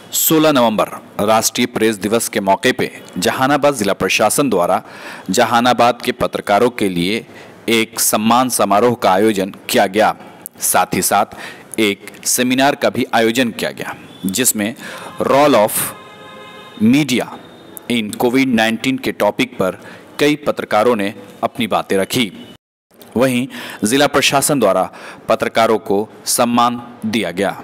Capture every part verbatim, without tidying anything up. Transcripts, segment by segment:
सोलह नवंबर राष्ट्रीय प्रेस दिवस के मौके पे जहानाबाद जिला प्रशासन द्वारा जहानाबाद के पत्रकारों के लिए एक सम्मान समारोह का आयोजन किया गया। साथ ही साथ एक सेमिनार का भी आयोजन किया गया, जिसमें role of media in covid nineteen के टॉपिक पर कई पत्रकारों ने अपनी बातें रखी। वहीं जिला प्रशासन द्वारा पत्रकारों को सम्मान दिया गया।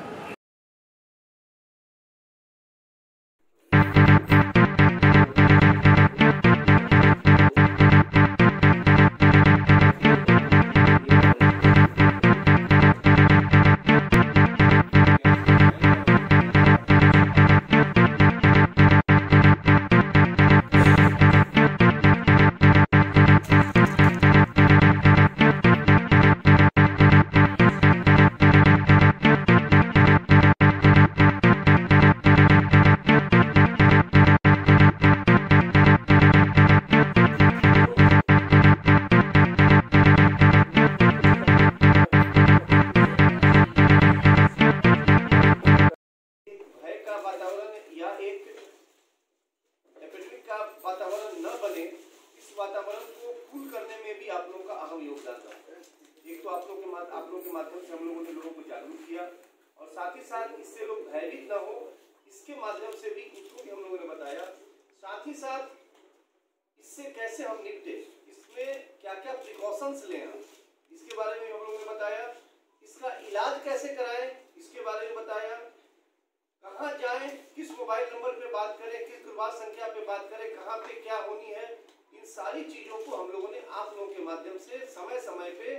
वातावरण न बने, इस वातावरण को कूल करने में भी आप लोगों का अहम योगदान रहा है। एक तो आप लोगों के माध्यम आप लोगों के माध्यम से हम लोगों ने लोगों को जागरूक किया और साथ ही साथ इससे लोग भयभीत न हो, इसके माध्यम से भी इसको भी हम लोगों ने बताया। साथ ही साथ इससे कैसे हम निपटे, इसमें क्या क्या प्रिकॉशंस लें, इसके बारे में हम लोगों ने बताया। इसका इलाज कैसे कराएं, इसके बारे में बताया। कहाँ जाएं, किस मोबाइल नंबर पे बात करें, किस दूरभाष संख्या पे बात करें, कहाँ पे क्या होनी है, इन सारी चीजों को हम लोगों ने आप लोगों के माध्यम से समय समय पे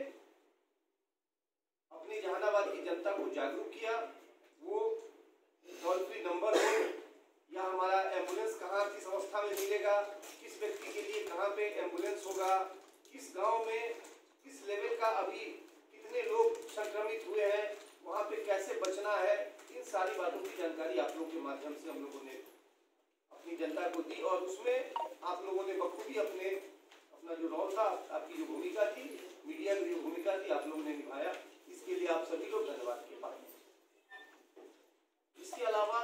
अपनी जहानाबाद की जनता को जागरूक किया। वो टोल फ्री नंबर हो या हमारा एम्बुलेंस कहाँ किस अवस्था में मिलेगा, किस व्यक्ति के लिए कहाँ पे एम्बुलेंस होगा, किस गाँव में किस लेवल का अभी कितने लोग संक्रमित हुए हैं, वहाँ पे कैसे बचना है, इन सारी बातों की जानकारी आप लोगों के माध्यम से हम लोगों ने अपनी जनता को दी और उसमें आप लोगों ने बखूबी अपने अपना जो रोल था, आपकी जो भूमिका थी, मीडिया की जो भूमिका थी, आप लोगों ने निभाया। इसके लिए आप सभी लोग धन्यवाद के पात्र। इसके अलावा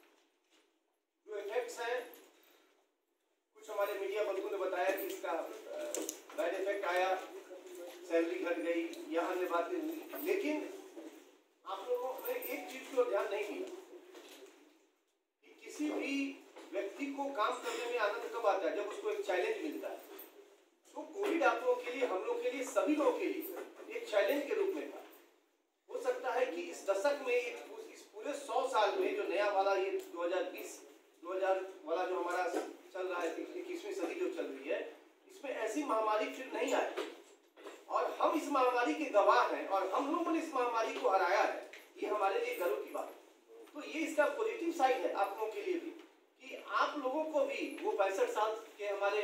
जो इफेक्ट्स हैं, कुछ हमारे मीडिया बंधु ने बताया कि इसका बैड इफेक्ट आया, सैलरी घट गई या अन्य बातें हुई, लेकिन आप लोगों ने एक चीज को ध्यान नहीं दिया कि किसी भी व्यक्ति को काम करने में आनंद कब आता है, जब उसको एक चैलेंज मिलता है। तो कोविड आप लोगों के लिए, हम लोग के लिए, सभी लोगों के लिए एक चैलेंज के रूप में था। हो सकता है कि इस दशक में, इस पूरे सौ साल में जो नया वाला ये दो हज़ार बीस दो हज़ार वाला जो हमारा चल रहा है, इक्कीसवीं सदी जो चल रही है, इसमें ऐसी महामारी फिर नहीं आई और हम इस महामारी के गवाह हैं और हम लोगों ने इस महामारी को हराया है। ये हमारे लिए गर्व की बात है। तो ये इसका पॉजिटिव साइड है आप लोगों के लिए भी कि आप लोगों को भी, वो पैंसठ साल के हमारे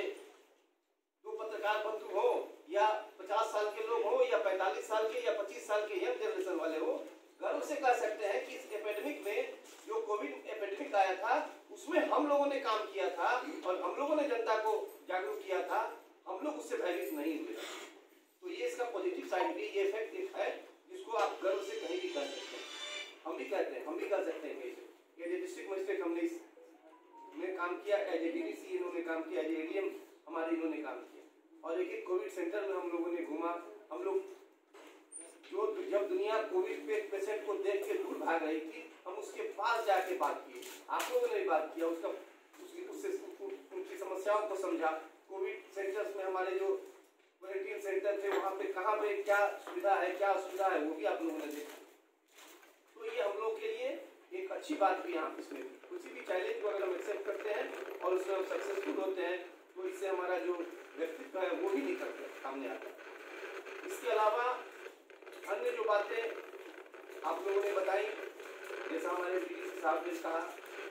दो पत्रकार बंधु हो या पचास साल के लोग हो या पैंतालीस साल के या पच्चीस साल के यंग जनरेशन वाले हो, गर्व से कह सकते हैं कि इस एपिडेमिक में, जो कोविड एपिडेमिक आया था, उसमें हम लोगों ने काम किया था और हम लोगों ने जनता को जागरूक किया था। हम लोग उससे भयभीत नहीं हुए। तो ये इसका पॉजिटिव साइड भी, ये इफेक्ट है जिसको आप गर्व से कहीं भी कर सकते हैं। हम भी कहते हैं, हम भी कर सकते हैं। एज ए डिस्ट्रिक्ट मजिस्ट्रेट हमने इसमें काम किया, एज ए डीडीसी इन्होंने काम किया, एज ए एडीएम हमारे इन्होंने काम किया और एक एक कोविड सेंटर में हम लोगों ने घूमा। हम लोग जो जब दुनिया कोविड पे पेशेंट को देख के दूर भाग रही थी, हम उसके पास जाके बात की, आप लोगों ने भी बात किया, उसका उसकी उससे उनकी समस्याओं को समझा। कोविड सेंटर्स में हमारे जो क्वारंटीन सेंटर थे, वहाँ पे कहाँ पे क्या सुविधा है, क्या असुविधा है, वो भी आप लोगों ने देखा। तो ये हम लोग के लिए एक अच्छी बात भी यहाँ इसमें, किसी भी चैलेंज को अगर हम एक्सेप्ट करते हैं और उसमें हम सक्सेसफुल होते हैं, तो इससे हमारा जो व्यक्तित्व है वो भी निकल कर सामने आता है। इसके अलावा अन्य जो बातें आप लोगों ने बताई, जैसा हमारे डीडीसी साहब ने कहा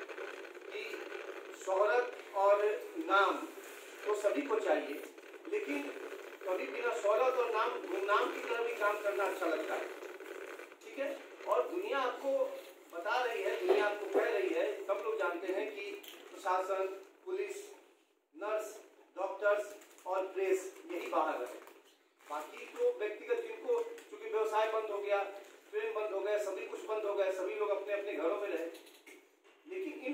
कि शोहरत और नाम तो सभी को चाहिए, लेकिन कभी बिना शोहरत और नाम नाम की तरह भी काम करना अच्छा लगता है। ठीक है, और दुनिया आपको बता रही है, दुनिया आपको कह रही है, सब लोग जानते हैं कि प्रशासन, पुलिस, नर्स, डॉक्टर्स और प्रेस यही बाहर है। बाकी तो व्यक्तिगत, जिनको चूंकि व्यवसाय बंद हो गया, ट्रेन बंद हो गए, सभी कुछ बंद हो गए, सभी लोग अपने अपने घरों में रहे, लेकिन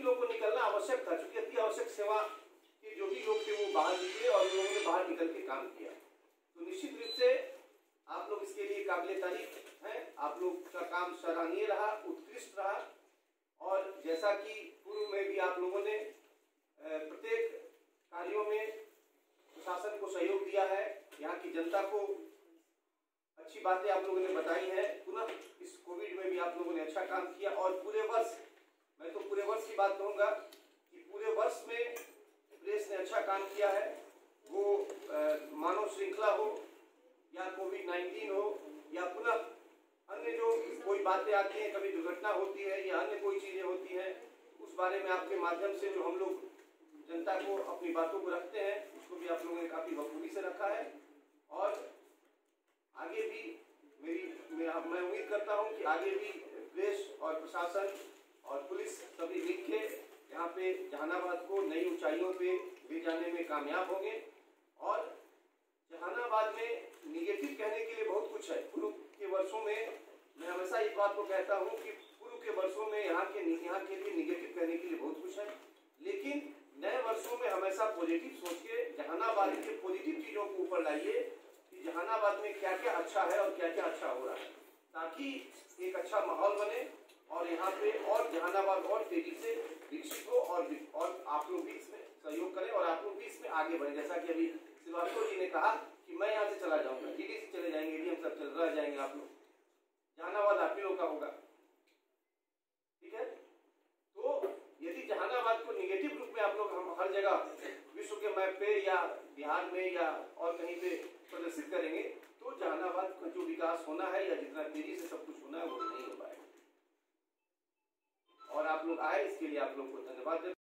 आवश्यक था, क्योंकि अति आवश्यक सेवा के जो भी लोग थे वो बाहर निकले और लोगों ने बाहर निकल के काम किया। तो निश्चित रूप से आप लोग इसके लिए काबिले तारीफ हैं। आप लोग का काम सराहनीय रहा, उत्कृष्ट रहा। और जैसा कि पूर्व में भी आप लोगों ने प्रत्येक कार्यों में प्रशासन को सहयोग दिया है, यहाँ की जनता को अच्छी बातें आप लोगों ने बताई हैं। पुनः इस कोविड में भी आप लोगों ने अच्छा काम किया और पूरे वर्ष, मैं तो पूरे वर्ष की बात कहूँगा कि पूरे वर्ष में प्रेस ने अच्छा काम किया है। वो मानव श्रृंखला हो या कोविड नाइन्टीन हो या पुनः अन्य जो कोई बातें आती हैं, कभी दुर्घटना होती है या अन्य कोई चीज़ें होती हैं, उस बारे में आपके माध्यम से जो हम लोग जनता को अपनी बातों को रखते हैं, उसको भी आप लोगों ने काफ़ी बखूबी से रखा है। और आगे भी मेरी मैं, मैं उम्मीद करता हूं कि आगे भी प्रेस और प्रशासन और पुलिस सभी मिल के यहाँ पे जहानाबाद को नई ऊंचाइयों पे ले जाने में कामयाब होंगे। और जहानाबाद में निगेटिव कहने के लिए बहुत कुछ है। पूर्व के वर्षों में मैं हमेशा इस बात को कहता हूँ कि पूर्व के वर्षों में यहाँ के यहाँ के लिए निगेटिव कहने के लिए बहुत कुछ है, लेकिन नए वर्षों में हमेशा पॉजिटिव सोच के जहानाबाद के पॉजिटिव चीज़ों को ऊपर लाइए कि जहानाबाद में क्या क्या अच्छा है और क्या क्या अच्छा हो रहा है, ताकि एक अच्छा माहौल बने और यहाँ पे और जहानाबाद और तेजी से विकसित हो और और आप लोग भी इसमें सहयोग करें और आप लोग भी इसमें आगे बढ़े। जैसा कि अभी श्रीवास्तव जी ने कहा कि मैं यहाँ से चला जाऊँगा, डीडीसी चले जाएंगे, डीएम सब चल रह जाएंगे, आप लोग जहानाबाद आप ही लोग का होगा। ठीक है, तो यदि जहानाबाद को निगेटिव रूप में आप लोग हम हर जगह विश्व के मैप पे या बिहार में या और कहीं पे प्रदर्शित करेंगे तो जहानाबाद का जो विकास होना है या जितना तेजी से सब कुछ होना है वो नहीं हो पाएगा। और आप लोग आए, इसके लिए आप लोग को